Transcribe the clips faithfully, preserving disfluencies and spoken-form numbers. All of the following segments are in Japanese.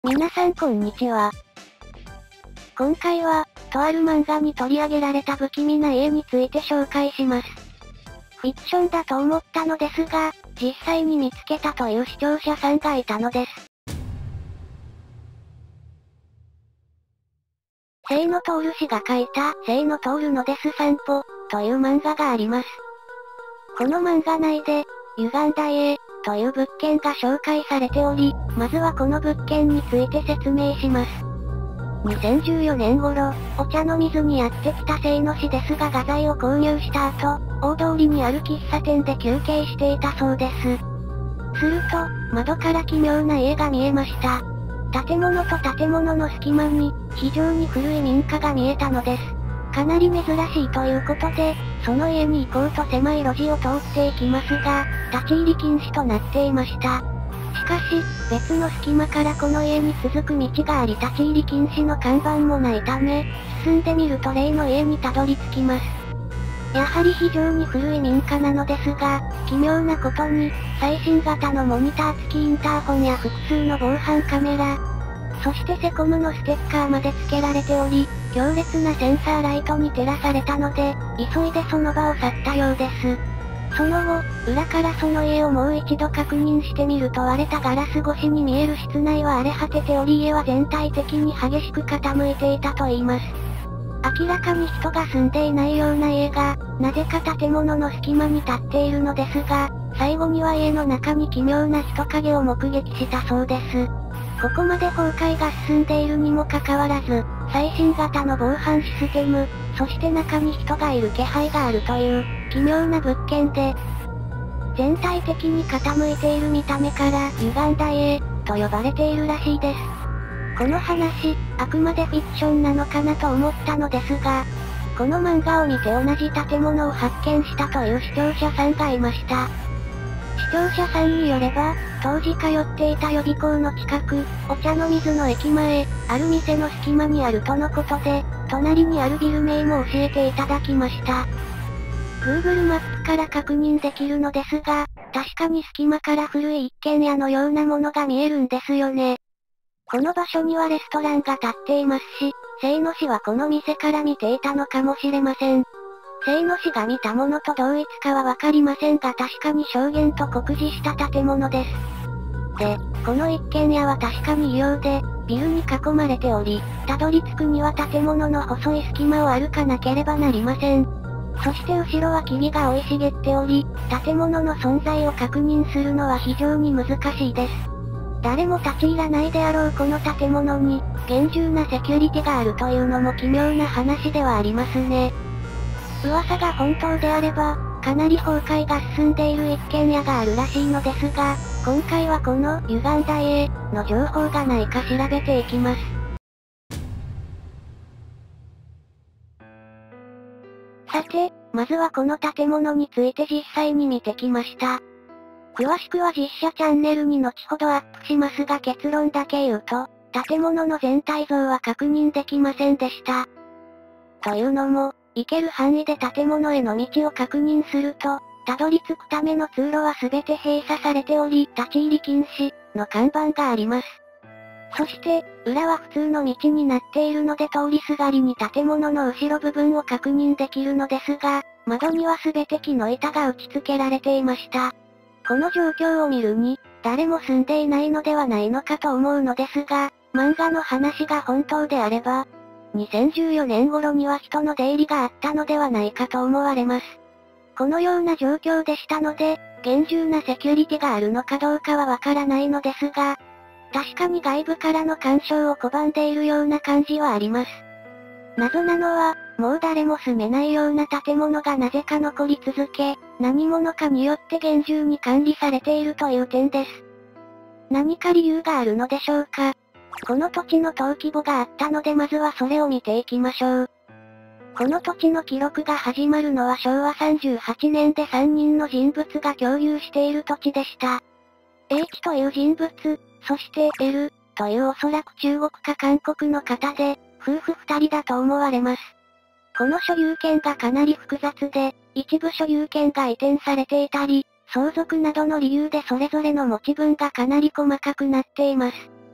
皆さんこんにちは。今回は、とある漫画に取り上げられた不気味な家について紹介します。フィクションだと思ったのですが、実際に見つけたという視聴者さんがいたのです。清野徹氏が書いた、清野徹のデス散歩、という漫画があります。この漫画内で、歪んだ家、という物件が紹介されており、まずはこの物件について説明します。にせんじゅうよねん頃、お茶の水にやってきた清野氏ですが画材を購入した後、大通りにある喫茶店で休憩していたそうです。すると、窓から奇妙な家が見えました。建物と建物の隙間に、非常に古い民家が見えたのです。かなり珍しいということで、その家に行こうと狭い路地を通っていきますが、立ち入り禁止となっていました。しかし、別の隙間からこの家に続く道があり立ち入り禁止の看板もないため、進んでみると例の家にたどり着きます。やはり非常に古い民家なのですが、奇妙なことに、最新型のモニター付きインターホンや複数の防犯カメラ、そしてセコムのステッカーまで付けられており、強烈なセンサーライトに照らされたので、急いでその場を去ったようです。その後、裏からその家をもう一度確認してみると割れたガラス越しに見える室内は荒れ果てており家は全体的に激しく傾いていたと言います。明らかに人が住んでいないような家が、なぜか建物の隙間に立っているのですが、最後には家の中に奇妙な人影を目撃したそうです。ここまで崩壊が進んでいるにもかかわらず、最新型の防犯システム、そして中に人がいる気配があるという、奇妙な物件で、全体的に傾いている見た目から、歪んだ家、と呼ばれているらしいです。この話、あくまでフィクションなのかなと思ったのですが、この漫画を見て同じ建物を発見したという視聴者さんがいました。視聴者さんによれば、当時通っていた予備校の近く、お茶の水の駅前、ある店の隙間にあるとのことで、隣にあるビル名も教えていただきました。Google マップから確認できるのですが、確かに隙間から古い一軒家のようなものが見えるんですよね。この場所にはレストランが建っていますし、清野氏はこの店から見ていたのかもしれません。清野氏が見たものと同一かはわかりませんが確かに証言と酷似した建物です。で、この一軒家は確かに異様で、ビルに囲まれており、たどり着くには建物の細い隙間を歩かなければなりません。そして後ろは木々が生い茂っており、建物の存在を確認するのは非常に難しいです。誰も立ち入らないであろうこの建物に、厳重なセキュリティがあるというのも奇妙な話ではありますね。噂が本当であれば、かなり崩壊が進んでいる一軒家があるらしいのですが、今回はこの歪んだ家の情報がないか調べていきます。さて、まずはこの建物について実際に見てきました。詳しくは実写チャンネルに後ほどアップしますが結論だけ言うと、建物の全体像は確認できませんでした。というのも、行ける範囲で建物への道を確認すると、たどり着くための通路は全て閉鎖されており、立ち入り禁止の看板があります。そして、裏は普通の道になっているので通りすがりに建物の後ろ部分を確認できるのですが、窓には全て木の板が打ち付けられていました。この状況を見るに、誰も住んでいないのではないのかと思うのですが、漫画の話が本当であれば、にせんじゅうよねん頃には人の出入りがあったのではないかと思われます。このような状況でしたので、厳重なセキュリティがあるのかどうかはわからないのですが、確かに外部からの干渉を拒んでいるような感じはあります。謎なのは、もう誰も住めないような建物がなぜか残り続け、何者かによって厳重に管理されているという点です。何か理由があるのでしょうか。この土地の登記簿があったのでまずはそれを見ていきましょう。この土地の記録が始まるのはしょうわさんじゅうはちねんでさんにんの人物が共有している土地でした。H という人物、そして L というおそらく中国か韓国の方で、夫婦二人だと思われます。この所有権がかなり複雑で、一部所有権が移転されていたり、相続などの理由でそれぞれの持ち分がかなり細かくなっています。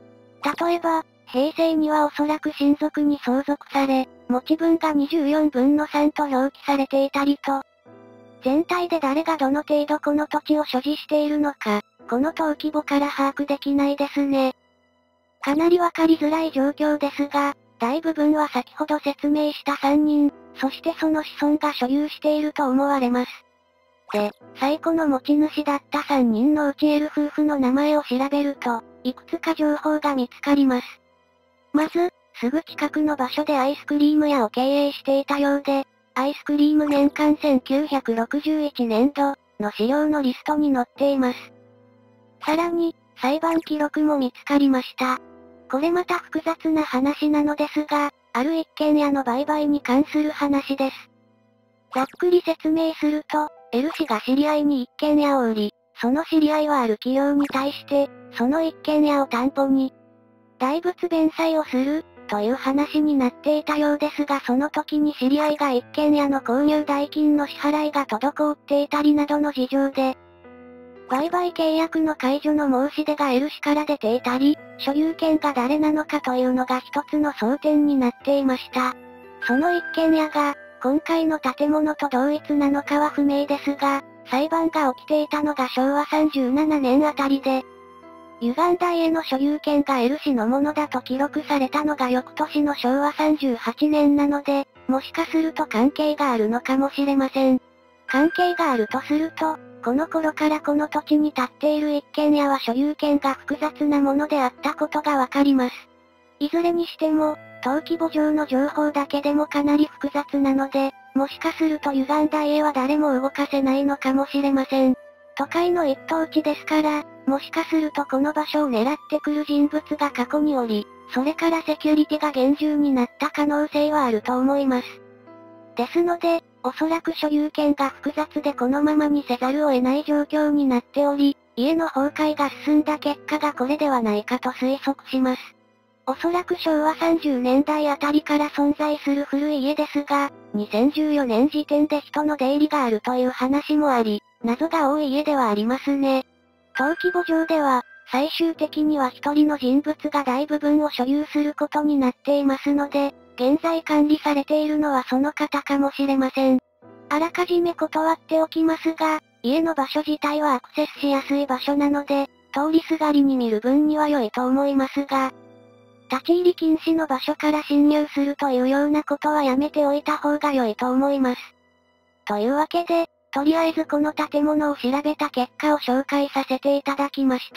例えば、平成にはおそらく親族に相続され、持ち分がにじゅうよんぶんのさんと表記されていたりと、全体で誰がどの程度この土地を所持しているのか、この登記簿から把握できないですね。かなりわかりづらい状況ですが、大部分は先ほど説明したさんにん、そしてその子孫が所有していると思われます。で、最古の持ち主だったさんにんのうち L 夫婦の名前を調べると、いくつか情報が見つかります。まず、すぐ近くの場所でアイスクリーム屋を経営していたようで、アイスクリーム年間せんきゅうひゃくろくじゅういちねんどの資料のリストに載っています。さらに、裁判記録も見つかりました。これまた複雑な話なのですが、ある一軒家の売買に関する話です。ざっくり説明すると、L 氏が知り合いに一軒家を売り、その知り合いはある企業に対して、その一軒家を担保に、代物弁済をする、という話になっていたようですがその時に知り合いが一軒家の購入代金の支払いが滞っていたりなどの事情で、売買契約の解除の申し出が L 氏から出ていたり、所有権が誰なのかというのが一つの争点になっていました。その一軒家が、今回の建物と同一なのかは不明ですが、裁判が起きていたのがしょうわさんじゅうななねんあたりで、歪んだ家の所有権が L 氏のものだと記録されたのが翌年のしょうわさんじゅうはちねんなので、もしかすると関係があるのかもしれません。関係があるとすると、この頃からこの土地に建っている一軒家は所有権が複雑なものであったことがわかります。いずれにしても、登記簿上の情報だけでもかなり複雑なので、もしかすると歪んだ家は誰も動かせないのかもしれません。都会の一等地ですから、もしかするとこの場所を狙ってくる人物が過去におり、それからセキュリティが厳重になった可能性はあると思います。ですので、おそらく所有権が複雑でこのままにせざるを得ない状況になっており、家の崩壊が進んだ結果がこれではないかと推測します。おそらくしょうわさんじゅうねんだいあたりから存在する古い家ですが、にせんじゅうよねん時点で人の出入りがあるという話もあり、謎が多い家ではありますね。登記簿上では、最終的には一人の人物が大部分を所有することになっていますので、現在管理されているのはその方かもしれません。あらかじめ断っておきますが、家の場所自体はアクセスしやすい場所なので、通りすがりに見る分には良いと思いますが、立ち入り禁止の場所から侵入するというようなことはやめておいた方が良いと思います。というわけで、とりあえずこの建物を調べた結果を紹介させていただきました。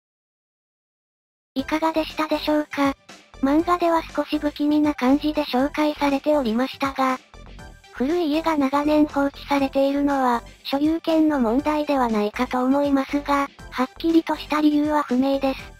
いかがでしたでしょうか？漫画では少し不気味な感じで紹介されておりましたが、古い家が長年放置されているのは、所有権の問題ではないかと思いますが、はっきりとした理由は不明です。